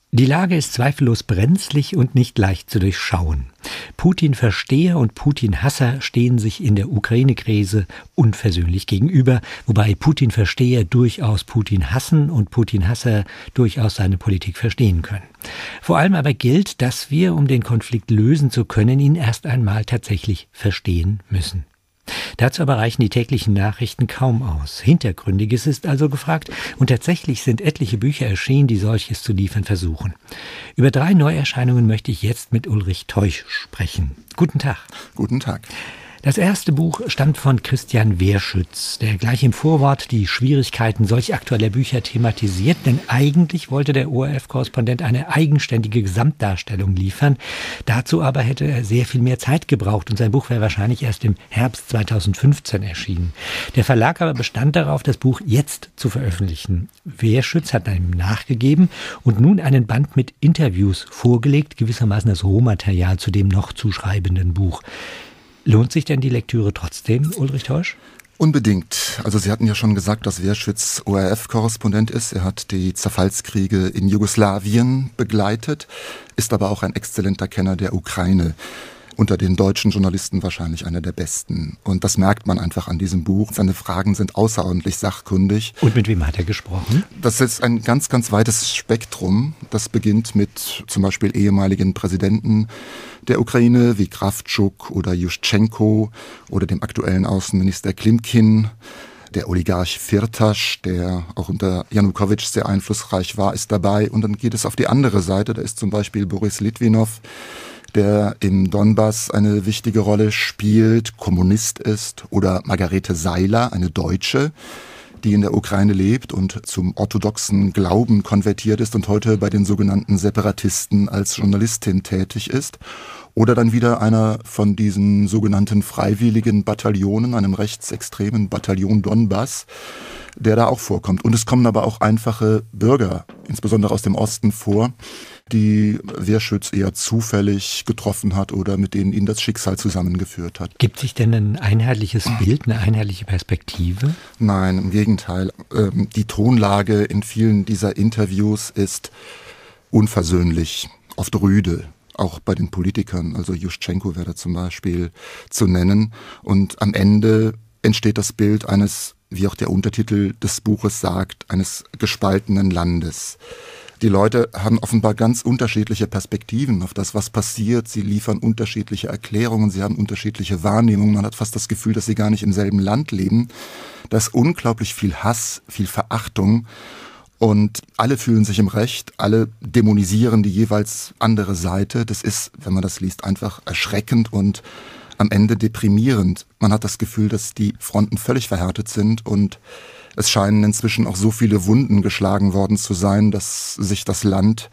Die Lage ist zweifellos brenzlig und nicht leicht zu durchschauen. Putin-Versteher und Putin-Hasser stehen sich in der Ukraine-Krise unversöhnlich gegenüber, wobei Putin-Versteher durchaus Putin hassen und Putin-Hasser durchaus seine Politik verstehen können. Vor allem aber gilt, dass wir, um den Konflikt lösen zu können, ihn erst einmal tatsächlich verstehen müssen. Dazu aber reichen die täglichen Nachrichten kaum aus. Hintergründiges ist also gefragt und tatsächlich sind etliche Bücher erschienen, die solches zu liefern versuchen. Über 3 Neuerscheinungen möchte ich jetzt mit Ulrich Teusch sprechen. Guten Tag. Guten Tag. Das erste Buch stammt von Christian Wehrschütz, der gleich im Vorwort die Schwierigkeiten solch aktueller Bücher thematisiert, denn eigentlich wollte der ORF-Korrespondent eine eigenständige Gesamtdarstellung liefern. Dazu aber hätte er sehr viel mehr Zeit gebraucht und sein Buch wäre wahrscheinlich erst im Herbst 2015 erschienen. Der Verlag aber bestand darauf, das Buch jetzt zu veröffentlichen. Wehrschütz hat ihm nachgegeben und nun einen Band mit Interviews vorgelegt, gewissermaßen das Rohmaterial zu dem noch zu schreibenden Buch. Lohnt sich denn die Lektüre trotzdem, Ulrich Teusch? Unbedingt. Also Sie hatten ja schon gesagt, dass Wehrschütz ORF-Korrespondent ist. Er hat die Zerfallskriege in Jugoslawien begleitet, ist aber auch ein exzellenter Kenner der Ukraine. Unter den deutschen Journalisten wahrscheinlich einer der besten. Und das merkt man einfach an diesem Buch. Seine Fragen sind außerordentlich sachkundig. Und mit wem hat er gesprochen? Das ist ein ganz, ganz weites Spektrum. Das beginnt mit zum Beispiel ehemaligen Präsidenten der Ukraine wie Krawtschuk oder Juschenko oder dem aktuellen Außenminister Klimkin. Der Oligarch Firtasch, der auch unter Janukowitsch sehr einflussreich war, ist dabei. Und dann geht es auf die andere Seite. Da ist zum Beispiel Boris Litwinow, der im Donbass eine wichtige Rolle spielt, Kommunist ist, oder Margarete Seiler, eine Deutsche, die in der Ukraine lebt und zum orthodoxen Glauben konvertiert ist und heute bei den sogenannten Separatisten als Journalistin tätig ist. Oder dann wieder einer von diesen sogenannten freiwilligen Bataillonen, einem rechtsextremen Bataillon Donbass, der da auch vorkommt. Und es kommen aber auch einfache Bürger, insbesondere aus dem Osten, vor, die Wehrschütz eher zufällig getroffen hat oder mit denen ihn das Schicksal zusammengeführt hat. Gibt sich denn ein einheitliches Bild, eine einheitliche Perspektive? Nein, im Gegenteil. Die Tonlage in vielen dieser Interviews ist unversöhnlich, oft rüde. Auch bei den Politikern, also Juschenko wäre da zum Beispiel zu nennen. Und am Ende entsteht das Bild eines, wie auch der Untertitel des Buches sagt, eines gespaltenen Landes. Die Leute haben offenbar ganz unterschiedliche Perspektiven auf das, was passiert. Sie liefern unterschiedliche Erklärungen, sie haben unterschiedliche Wahrnehmungen. Man hat fast das Gefühl, dass sie gar nicht im selben Land leben. Da ist unglaublich viel Hass, viel Verachtung. Und alle fühlen sich im Recht, alle dämonisieren die jeweils andere Seite. Das ist, wenn man das liest, einfach erschreckend und am Ende deprimierend. Man hat das Gefühl, dass die Fronten völlig verhärtet sind und es scheinen inzwischen auch so viele Wunden geschlagen worden zu sein, dass sich das Land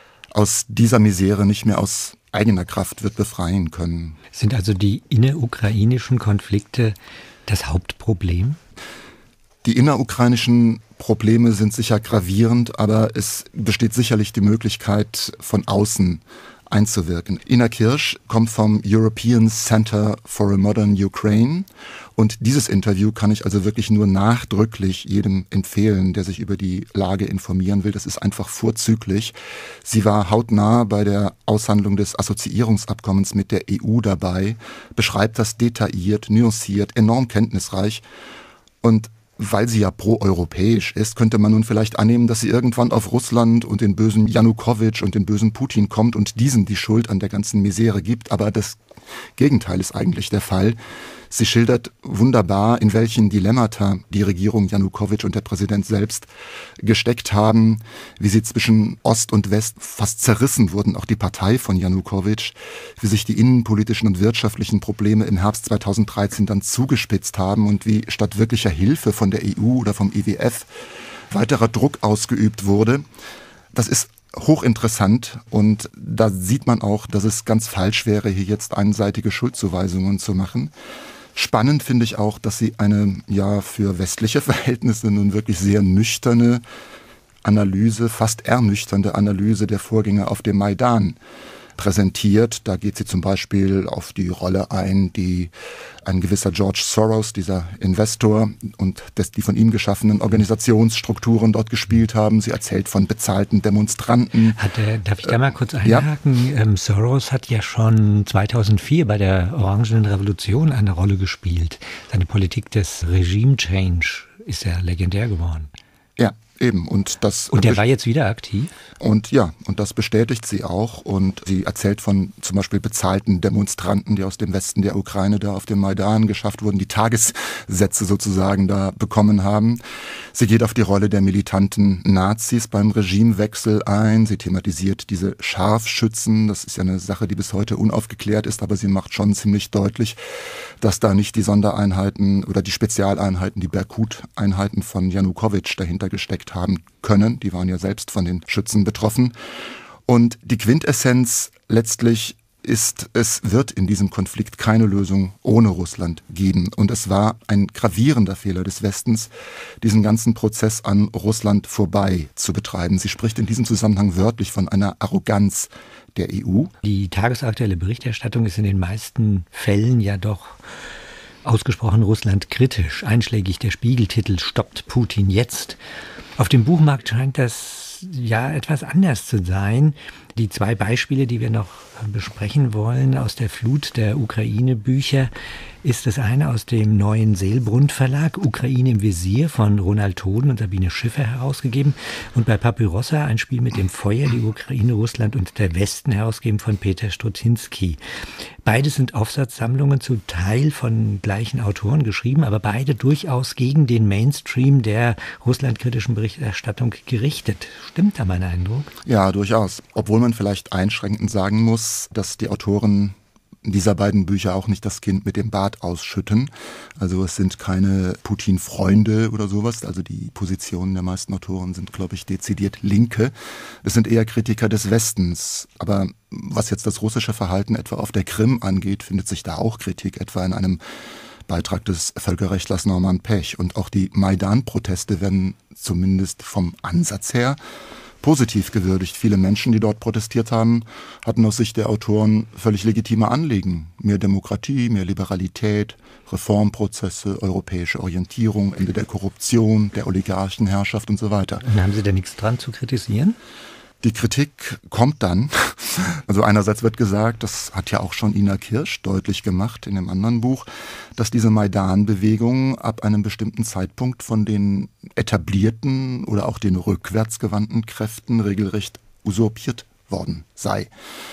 aus dieser Misere nicht mehr aus eigener Kraft wird befreien können. Sind also die innerukrainischen Konflikte das Hauptproblem? Die innerukrainischen Probleme sind sicher gravierend, aber es besteht sicherlich die Möglichkeit, von außen einzuwirken. Ina Kirsch kommt vom European Center for a Modern Ukraine und dieses Interview kann ich also wirklich nur nachdrücklich jedem empfehlen, der sich über die Lage informieren will. Das ist einfach vorzüglich. Sie war hautnah bei der Aushandlung des Assoziierungsabkommens mit der EU dabei, beschreibt das detailliert, nuanciert, enorm kenntnisreich und weil sie ja proeuropäisch ist, könnte man nun vielleicht annehmen, dass sie irgendwann auf Russland und den bösen Janukowitsch und den bösen Putin kommt und diesen die Schuld an der ganzen Misere gibt. Aber das Gegenteil ist eigentlich der Fall. Sie schildert wunderbar, in welchen Dilemmata die Regierung Janukowitsch und der Präsident selbst gesteckt haben, wie sie zwischen Ost und West fast zerrissen wurden, auch die Partei von Janukowitsch, wie sich die innenpolitischen und wirtschaftlichen Probleme im Herbst 2013 dann zugespitzt haben und wie statt wirklicher Hilfe von der EU oder vom IWF weiterer Druck ausgeübt wurde. Das ist hochinteressant und da sieht man auch, dass es ganz falsch wäre, hier jetzt einseitige Schuldzuweisungen zu machen. Spannend finde ich auch, dass sie eine, ja, für westliche Verhältnisse nun wirklich sehr nüchterne Analyse, fast ernüchternde Analyse der Vorgänge auf dem Maidan präsentiert. Da geht sie zum Beispiel auf die Rolle ein, die ein gewisser George Soros, dieser Investor und die von ihm geschaffenen Organisationsstrukturen dort gespielt haben. Sie erzählt von bezahlten Demonstranten. Darf ich da mal kurz einhaken? Ja. Soros hat ja schon 2004 bei der Orangenen Revolution eine Rolle gespielt. Seine Politik des Regime Change ist ja legendär geworden. Ja, eben. Und der war jetzt wieder aktiv? Und das bestätigt sie auch. Und sie erzählt von zum Beispiel bezahlten Demonstranten, die aus dem Westen der Ukraine da auf dem Maidan geschafft wurden, die Tagessätze sozusagen da bekommen haben. Sie geht auf die Rolle der militanten Nazis beim Regimewechsel ein. Sie thematisiert diese Scharfschützen. Das ist ja eine Sache, die bis heute unaufgeklärt ist, aber sie macht schon ziemlich deutlich, dass da nicht die Sondereinheiten oder die Spezialeinheiten, die Berkut-Einheiten von Janukowitsch dahinter gesteckt haben können. Die waren ja selbst von den Schützen betroffen. Und die Quintessenz letztlich ist, es wird in diesem Konflikt keine Lösung ohne Russland geben. Und es war ein gravierender Fehler des Westens, diesen ganzen Prozess an Russland vorbei zu betreiben. Sie spricht in diesem Zusammenhang wörtlich von einer Arroganz der EU. Die tagesaktuelle Berichterstattung ist in den meisten Fällen ja doch ausgesprochen Russland kritisch. Einschlägig der Spiegeltitel "Stoppt Putin jetzt". Auf dem Buchmarkt scheint das ja etwas anders zu sein. Die 2 Beispiele, die wir noch besprechen wollen aus der Flut der Ukraine-Bücher, ist das eine aus dem neuen Seelbrunn Verlag, Ukraine im Visier von Ronald Toden und Sabine Schiffer herausgegeben. Und bei Papyrossa ein Spiel mit dem Feuer, die Ukraine, Russland und der Westen, herausgegeben von Peter Struczynski. Beides sind Aufsatzsammlungen, zu Teil von gleichen Autoren geschrieben, aber beide durchaus gegen den Mainstream der russlandkritischen Berichterstattung gerichtet. Stimmt da mein Eindruck? Ja, durchaus. Obwohl man vielleicht einschränkend sagen muss, dass die Autoren dieser beiden Bücher auch nicht das Kind mit dem Bad ausschütten. Also es sind keine Putin-Freunde oder sowas. Also die Positionen der meisten Autoren sind, glaube ich, dezidiert linke. Es sind eher Kritiker des Westens. Aber was jetzt das russische Verhalten etwa auf der Krim angeht, findet sich da auch Kritik, etwa in einem Beitrag des Völkerrechtlers Norman Pech. Und auch die Maidan-Proteste werden zumindest vom Ansatz her positiv gewürdigt. Viele Menschen, die dort protestiert haben, hatten aus Sicht der Autoren völlig legitime Anliegen. Mehr Demokratie, mehr Liberalität, Reformprozesse, europäische Orientierung, Ende der Korruption, der Oligarchenherrschaft und so weiter. Und haben Sie da nichts dran zu kritisieren? Die Kritik kommt dann. Also einerseits wird gesagt, das hat ja auch schon Ina Kirsch deutlich gemacht in einem anderen Buch, dass diese Maidan-Bewegung ab einem bestimmten Zeitpunkt von den etablierten oder auch den rückwärtsgewandten Kräften regelrecht usurpiert worden sei.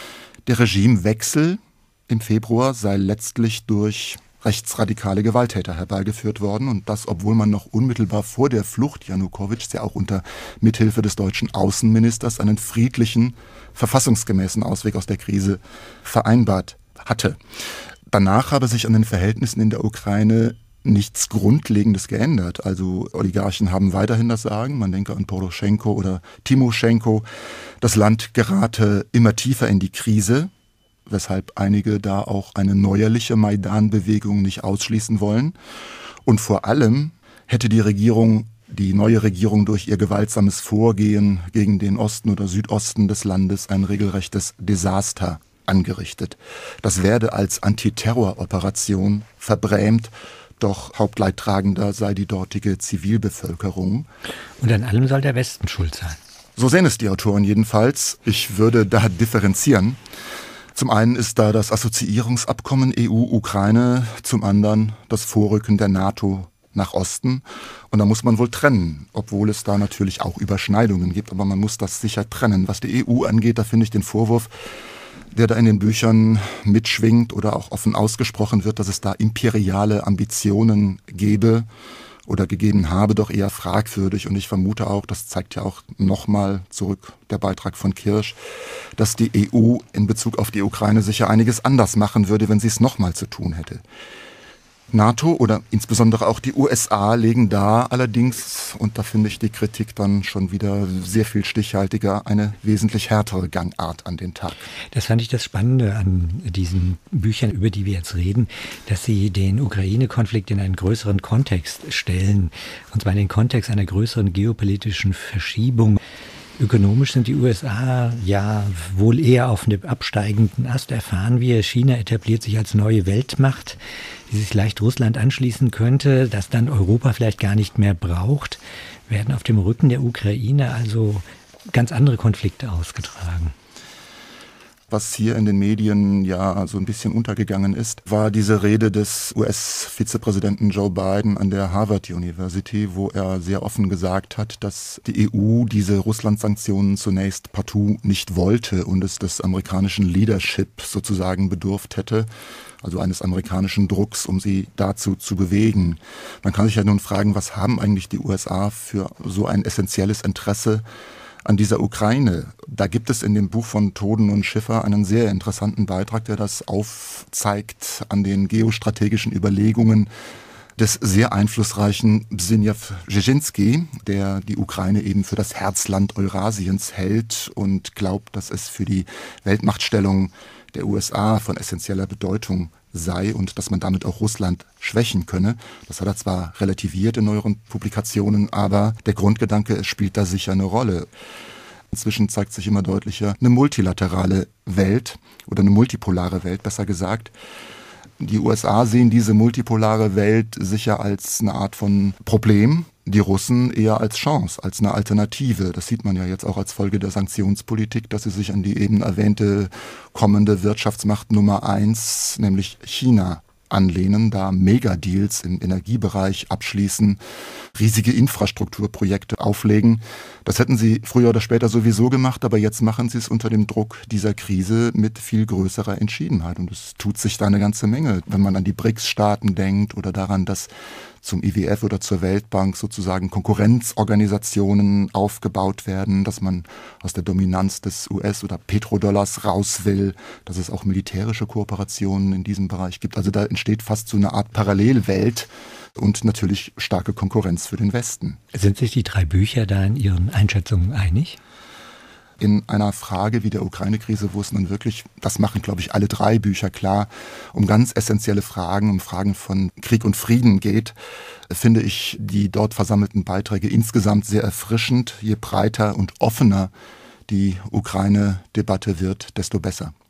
Der Regimewechsel im Februar sei letztlich durch rechtsradikale Gewalttäter herbeigeführt worden und das, obwohl man noch unmittelbar vor der Flucht Janukowitschs ja auch unter Mithilfe des deutschen Außenministers einen friedlichen, verfassungsgemäßen Ausweg aus der Krise vereinbart hatte. Danach habe sich an den Verhältnissen in der Ukraine nichts Grundlegendes geändert. Also Oligarchen haben weiterhin das Sagen, man denke an Poroschenko oder Timoschenko. Das Land gerate immer tiefer in die Krise, weshalb einige da auch eine neuerliche Maidan-Bewegung nicht ausschließen wollen. Und vor allem hätte die neue Regierung durch ihr gewaltsames Vorgehen gegen den Osten oder Südosten des Landes ein regelrechtes Desaster angerichtet. Das werde als Antiterroroperation verbrämt, doch Hauptleidtragender sei die dortige Zivilbevölkerung. Und an allem soll der Westen schuld sein. So sehen es die Autoren jedenfalls. Ich würde da differenzieren. Zum einen ist da das Assoziierungsabkommen EU-Ukraine, zum anderen das Vorrücken der NATO nach Osten. Und da muss man wohl trennen, obwohl es da natürlich auch Überschneidungen gibt. Aber man muss das sicher trennen. Was die EU angeht, da finde ich den Vorwurf, der da in den Büchern mitschwingt oder auch offen ausgesprochen wird, dass es da imperiale Ambitionen gebe oder gegeben habe, doch eher fragwürdig. Und ich vermute auch, das zeigt ja auch nochmal zurück der Beitrag von Kirsch, dass die EU in Bezug auf die Ukraine sicher einiges anders machen würde, wenn sie es nochmal zu tun hätte. NATO oder insbesondere auch die USA legen da allerdings, und da finde ich die Kritik dann schon wieder sehr viel stichhaltiger, eine wesentlich härtere Gangart an den Tag. Das fand ich das Spannende an diesen Büchern, über die wir jetzt reden, dass sie den Ukraine-Konflikt in einen größeren Kontext stellen, und zwar in den Kontext einer größeren geopolitischen Verschiebung. Ökonomisch sind die USA ja wohl eher auf einem absteigenden Ast, erfahren wir. China etabliert sich als neue Weltmacht, die sich leicht Russland anschließen könnte, das dann Europa vielleicht gar nicht mehr braucht. Werden auf dem Rücken der Ukraine also ganz andere Konflikte ausgetragen. Was hier in den Medien ja so ein bisschen untergegangen ist, war diese Rede des US-Vizepräsidenten Joe Biden an der Harvard University, wo er sehr offen gesagt hat, dass die EU diese Russland-Sanktionen zunächst partout nicht wollte und es des amerikanischen Leadership sozusagen bedurft hätte, also eines amerikanischen Drucks, um sie dazu zu bewegen. Man kann sich ja nun fragen, was haben eigentlich die USA für so ein essentielles Interesse an dieser Ukraine? Da gibt es in dem Buch von Toden und Schiffer einen sehr interessanten Beitrag, der das aufzeigt an den geostrategischen Überlegungen des sehr einflussreichen Zbigniew Brzezinski, der die Ukraine eben für das Herzland Eurasiens hält und glaubt, dass es für die Weltmachtstellung der USA von essentieller Bedeutung sei und dass man damit auch Russland schwächen könne. Das hat er zwar relativiert in neueren Publikationen, aber der Grundgedanke spielt da sicher eine Rolle. Inzwischen zeigt sich immer deutlicher eine multilaterale Welt oder eine multipolare Welt, besser gesagt. Die USA sehen diese multipolare Welt sicher als eine Art von Problem, die Russen eher als Chance, als eine Alternative. Das sieht man ja jetzt auch als Folge der Sanktionspolitik, dass sie sich an die eben erwähnte kommende Wirtschaftsmacht Nummer 1, nämlich China, anlehnen, da Megadeals im Energiebereich abschließen, riesige Infrastrukturprojekte auflegen. Das hätten sie früher oder später sowieso gemacht, aber jetzt machen sie es unter dem Druck dieser Krise mit viel größerer Entschiedenheit. Und es tut sich da eine ganze Menge, wenn man an die BRICS-Staaten denkt oder daran, dass zum IWF oder zur Weltbank sozusagen Konkurrenzorganisationen aufgebaut werden, dass man aus der Dominanz des US- oder Petrodollars raus will, dass es auch militärische Kooperationen in diesem Bereich gibt. Also da entsteht fast so eine Art Parallelwelt und natürlich starke Konkurrenz für den Westen. Sind sich die drei Bücher da in ihren Einschätzungen einig? In einer Frage wie der Ukraine-Krise, wo es nun wirklich, das machen, glaube ich, alle drei Bücher klar, um ganz essentielle Fragen, um Fragen von Krieg und Frieden geht, finde ich die dort versammelten Beiträge insgesamt sehr erfrischend. Je breiter und offener die Ukraine-Debatte wird, desto besser.